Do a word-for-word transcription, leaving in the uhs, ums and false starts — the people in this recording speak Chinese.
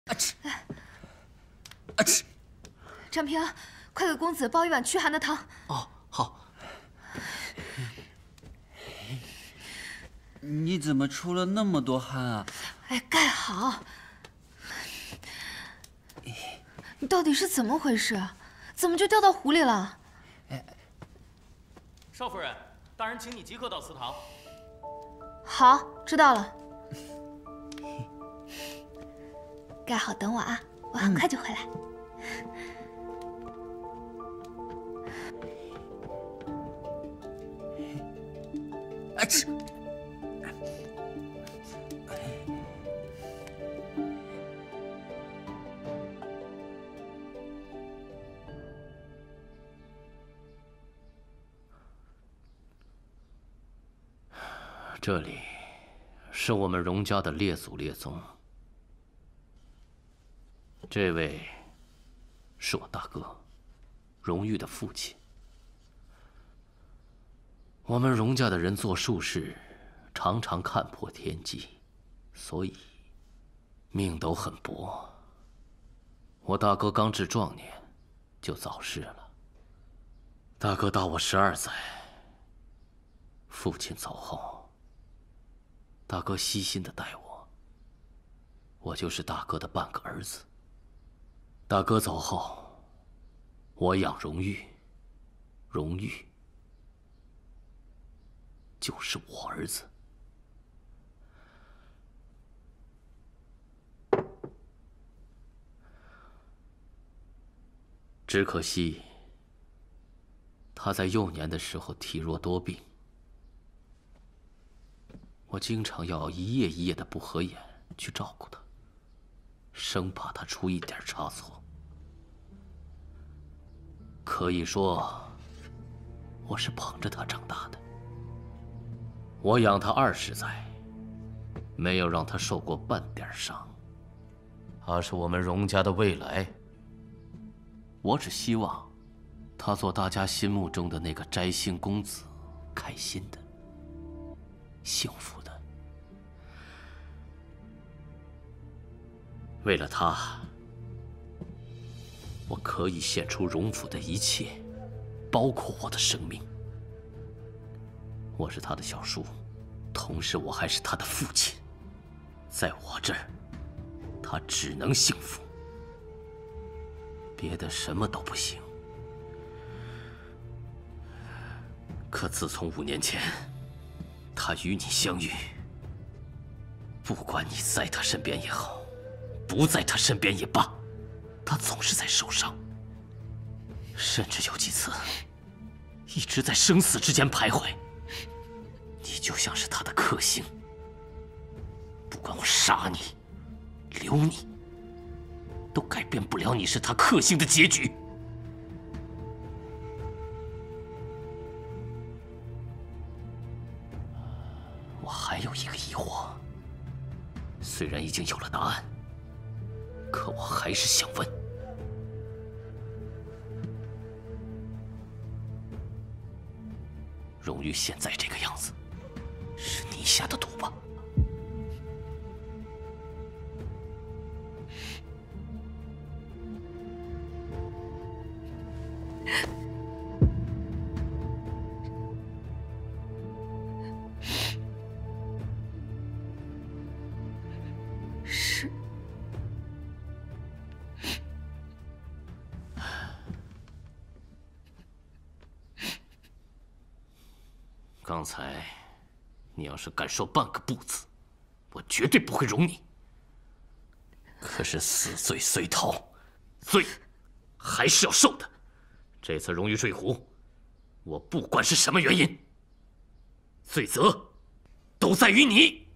啊嚏！啊嚏！ 展平，快给公子煲一碗驱寒的汤。 哦，好。你怎么出了那么多汗啊？ 哎，盖好。你到底是怎么回事？怎么就掉到湖里了？哎， 少夫人，大人请你即刻到祠堂。 好，知道了。盖好，等我啊，我很快就回来。 啊嚏！ 这里是我们荣家的列祖列宗。这位是我大哥荣玉的父亲。我们荣家的人做术事，常常看破天机，所以命都很薄。我大哥刚至壮年就早逝了。大哥大我十二载，父亲走后，大哥悉心的待我，我就是大哥的半个儿子。大哥走后，我养荣玉，荣玉就是我儿子。只可惜，他在幼年的时候体弱多病，我经常要一夜一夜的不合眼去照顾他，生怕他出一点差错。可以说，我是捧着他长大的。我养他二十载，没有让他受过半点伤。他是我们荣家的未来。我只希望他做大家心目中的那个摘星公子，开心的、幸福的。为了他，我可以献出荣府的一切，包括我的生命。我是他的小叔，同时我还是他的父亲。在我这儿，他只能幸福，别的什么都不行。可自从五年前他与你相遇，不管你在他身边也好，不在他身边也罢，他总是在受伤，甚至有几次一直在生死之间徘徊。你就像是他的克星，不管我杀你、留你，都改变不了你是他克星的结局。我还有一个疑惑，虽然已经有了答案，可我还是想问：荣玉现在这个样子，是你下的毒吧？ 是。 刚才，你要是敢说半个不字，我绝对不会容你。可是死罪虽逃，罪还是要受的。这次荣誉睡湖，我不管是什么原因，罪责都在于你。